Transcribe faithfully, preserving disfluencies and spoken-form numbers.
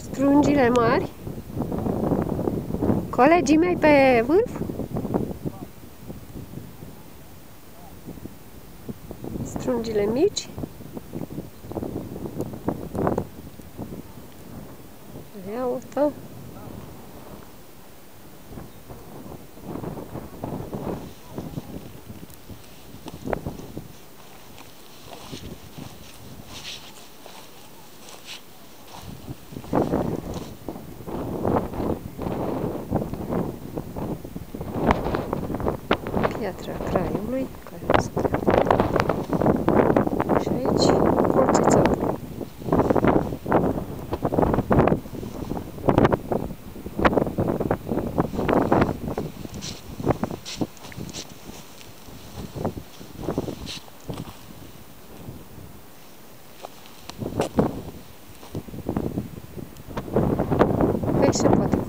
Strungile mari. Colegii mei pe vârf. Strungile mici. Ia uite. Piatra Craiului, care stă. Și aici, colțițatul. Aici se poate